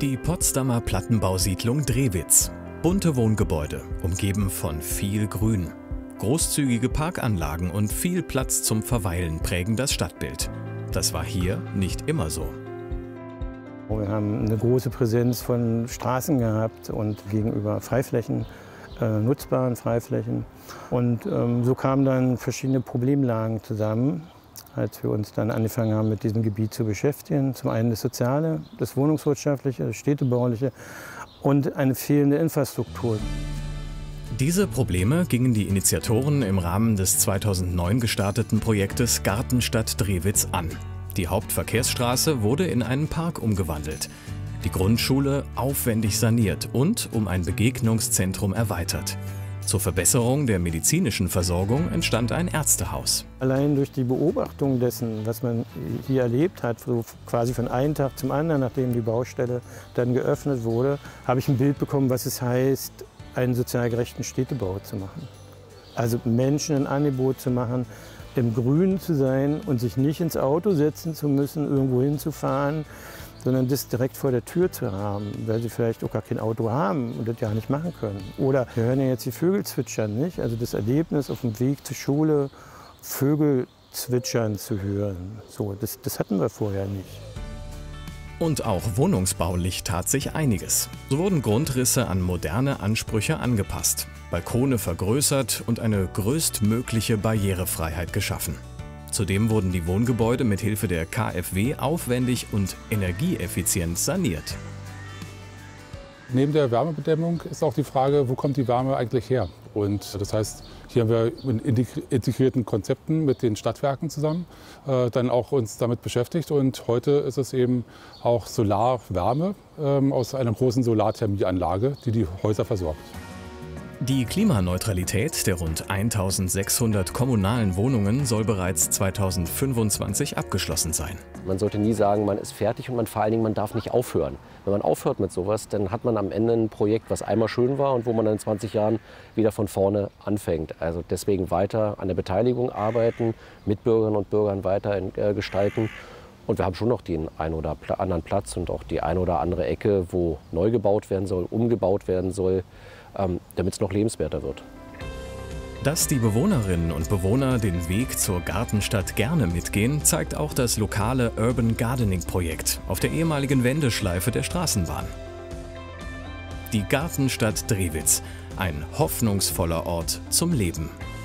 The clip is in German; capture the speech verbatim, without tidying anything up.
Die Potsdamer Plattenbausiedlung Drewitz. Bunte Wohngebäude, umgeben von viel Grün. Großzügige Parkanlagen und viel Platz zum Verweilen prägen das Stadtbild. Das war hier nicht immer so. Wir haben eine große Präsenz von Straßen gehabt und gegenüber Freiflächen, äh, nutzbaren Freiflächen. Und ähm, so kamen dann verschiedene Problemlagen zusammen, als wir uns dann angefangen haben, mit diesem Gebiet zu beschäftigen. Zum einen das Soziale, das Wohnungswirtschaftliche, das Städtebauliche und eine fehlende Infrastruktur. Diese Probleme gingen die Initiatoren im Rahmen des zweitausendneun gestarteten Projektes Gartenstadt Drewitz an. Die Hauptverkehrsstraße wurde in einen Park umgewandelt, die Grundschule aufwendig saniert und um ein Begegnungszentrum erweitert. Zur Verbesserung der medizinischen Versorgung entstand ein Ärztehaus. Allein durch die Beobachtung dessen, was man hier erlebt hat, so quasi von einem Tag zum anderen, nachdem die Baustelle dann geöffnet wurde, habe ich ein Bild bekommen, was es heißt, einen sozial gerechten Städtebau zu machen. Also Menschen ein Angebot zu machen, im Grünen zu sein und sich nicht ins Auto setzen zu müssen, irgendwo hinzufahren, sondern das direkt vor der Tür zu haben, weil sie vielleicht auch gar kein Auto haben und das ja nicht machen können. Oder wir hören ja jetzt die Vögel zwitschern, nicht? Also das Erlebnis auf dem Weg zur Schule, Vögel zwitschern zu hören, so, das, das hatten wir vorher nicht. Und auch wohnungsbaulich tat sich einiges. So wurden Grundrisse an moderne Ansprüche angepasst, Balkone vergrößert und eine größtmögliche Barrierefreiheit geschaffen. Zudem wurden die Wohngebäude mit Hilfe der K f W aufwendig und energieeffizient saniert. Neben der Wärmebedämmung ist auch die Frage, wo kommt die Wärme eigentlich her? Und das heißt, hier haben wir in integrierten Konzepten mit den Stadtwerken zusammen äh, dann auch uns damit beschäftigt. Und heute ist es eben auch Solarwärme ähm, aus einer großen Solarthermieanlage, die die Häuser versorgt. Die Klimaneutralität der rund eintausendsechshundert kommunalen Wohnungen soll bereits zweitausendfünfundzwanzig abgeschlossen sein. Man sollte nie sagen, man ist fertig und man vor allen Dingen, man darf nicht aufhören. Wenn man aufhört mit sowas, dann hat man am Ende ein Projekt, was einmal schön war und wo man dann in zwanzig Jahren wieder von vorne anfängt. Also deswegen weiter an der Beteiligung arbeiten, mit Bürgerinnen und Bürgern weiter äh, gestalten. Und wir haben schon noch den einen oder anderen Platz und auch die eine oder andere Ecke, wo neu gebaut werden soll, umgebaut werden soll, ähm, damit es noch lebenswerter wird. Dass die Bewohnerinnen und Bewohner den Weg zur Gartenstadt gerne mitgehen, zeigt auch das lokale Urban Gardening-Projekt auf der ehemaligen Wendeschleife der Straßenbahn. Die Gartenstadt Drewitz, ein hoffnungsvoller Ort zum Leben.